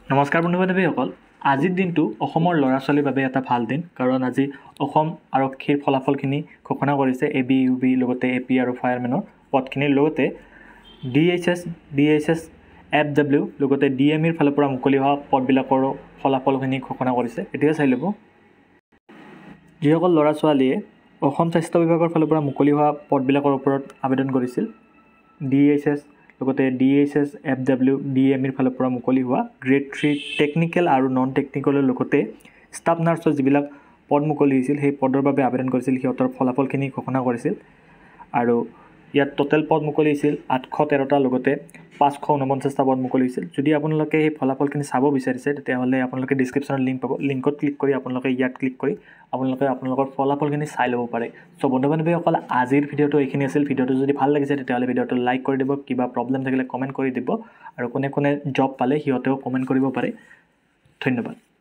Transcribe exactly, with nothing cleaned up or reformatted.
নমস্কাৰ বন্ধু বান্ধৱীসকল, আজিৰ দিনটো অসমৰ ল'ৰা ছোৱালীৰ বাবে এটা ভাল দিন, কাৰণ আজি অসম আৰক্ষীৰ ফলাফলখিনি ঘোষণা কৰিছে। এ বি ইউ বি লগতে এ পি আৰু ফায়াৰমেনৰ পদখিনিৰ লগতে D H S D H S F W লগতে ডি এম ইৰ ফালৰ পৰা মুকলি হোৱা পদবিলাকৰো ফলাফলখিনি ঘোষণা কৰিছে। এতিয়া চাই ল'ব, যিসকল ল'ৰা ছোৱালীয়ে অসম স্বাস্থ্য বিভাগৰ ফালৰ পৰা মুকলি হোৱা পদবিলাকৰ ওপৰত আবেদন কৰিছিল, ডি এইচ এছ লগতে D H S F W D M ইৰ ফালৰ পৰা মুকলি হোৱা গ্ৰেড থ্ৰী টেকনিকেল আৰু নন টেকনিকেলৰ লগতে ষ্টাফ নাৰ্ছৰ যিবিলাক পদ মুকলি হৈছিল, সেই পদৰ বাবে আবেদন কৰিছিল, সিহঁতৰ ফলাফলখিনি ঘোষণা কৰিছিল। আৰু ইয়াত টোটেল পদ মুকলি হৈছিল আঠশ তেৰটা, লগতে পাঁচশ ঊনপঞ্চাছটা পদ মুকলি হৈছিল। যদি আপোনালোকে সেই ফলাফলখিনি চাব বিচাৰিছে, তেতিয়াহ'লে আপোনালোকে ডিছক্ৰিপশ্যনত লিংক পাব, লিংকত ক্লিক কৰি আপোনালোকে ইয়াত ক্লিক কৰি আপোনালোকে আপোনালোকৰ ফলাফলখিনি চাই ল'ব পাৰে। চ' বন্ধু বান্ধৱীসকল, আজিৰ ভিডিঅ'টো এইখিনি আছিল। ভিডিঅ'টো যদি ভাল লাগিছে তেতিয়াহ'লে ভিডিঅ'টো লাইক কৰি দিব, কিবা প্ৰব্লেম থাকিলে কমেণ্ট কৰি দিব, আৰু কোনে কোনে জব পালে সিহঁতেও কমেণ্ট কৰিব পাৰে। ধন্যবাদ।